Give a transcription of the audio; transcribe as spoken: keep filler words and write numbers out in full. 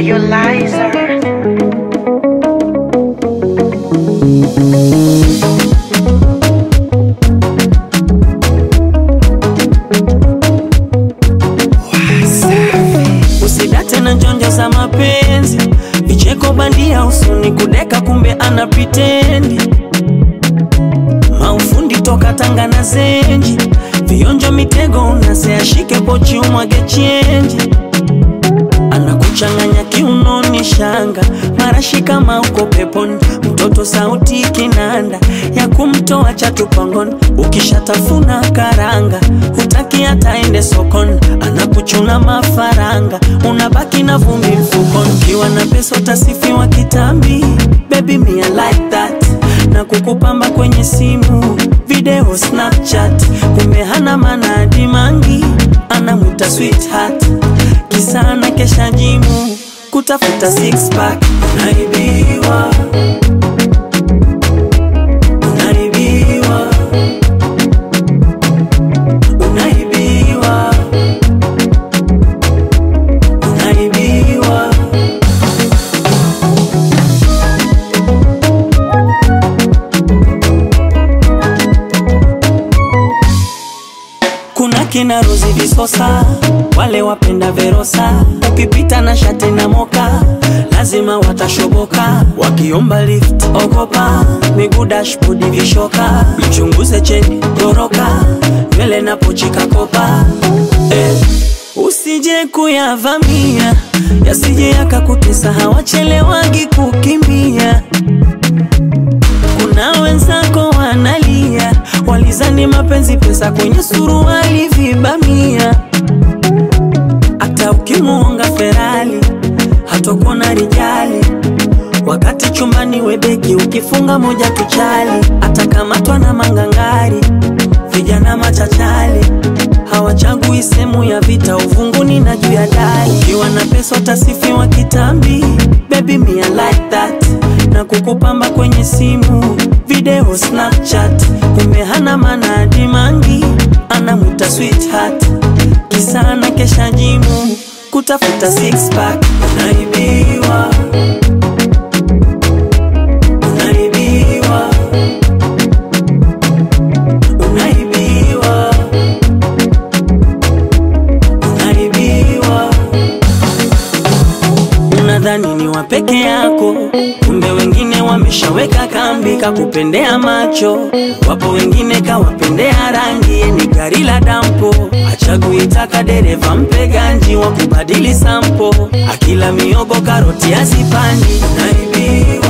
Violizer. Usidate na njonjo za mapenzi, vicheko bandia usuni kudeka kumbe ana pretendi. Maufundi toka Tanga na Zenji, vionjo mitego unase ashike pochi umwage chenji. Anakuchanganya kiunoni shanga, marashi kama uko peponi. Mtoto sauti kinanda, ya kumtoa chatu pangoni. Ukishatafuna karanga, hutaki hata ende sokoni. Anakuchuna mafaranga, unabaki na vumbi mfukoni. Ukiwa na pesa utasifiwa kitambi, baby me I like that. Na kukupamba kwenye simu, video Snapchat. Kumbe hana manadi mangi, anamuta sweetheart. Kisana kesha jimu, kutafuta six pack. Unaibiwa, unaibiwa, unaibiwa, unaibiwa. Kuna kina Rozi Visosa, wale wapenda Verosa. Ukipita na shati na moka, lazima watashoboka. Wakiomba lift, ogopa, miguu dashboard vishoka. Mchunguze cheni, goroka, nywele na pochi kakopa. eh. Usije kuyavamia, yasije yakakutesa, hawachelewagi kukimbia. Kuna wenzako wanalia, walizani mapenzi pesa kwenye suruali vibamia. Hata ukimuonga Ferrari, hatokona rijali. Wakati chumbani webeki, ukifunga moja tuchali. Hata kama twana mangangari, vijana machachali. Hawachagui semu ya vita, uvunguni na juu ya dari. Ukiwa na pesa utasifiwa kitambi, baby me I like that. Na kukupamba kwenye simu, video Snapchat. Kumbe hana manadi mangi, anamuta sweetheart. Kisana kesha jimu, kutafuta six pack. Unaibiwa, unaibiwa, unaibiwa, unaibiwa. Unadhani ni wa peke yako, kumbe wengine wameshaweka kambi kakupendea macho. Wapo wengine kawapendea rangi, ni gari la dampo. Hachagui taka dereva mpe ganji, wakubadili sampo. Akila miogo karoti azipandi. Unaibiwa.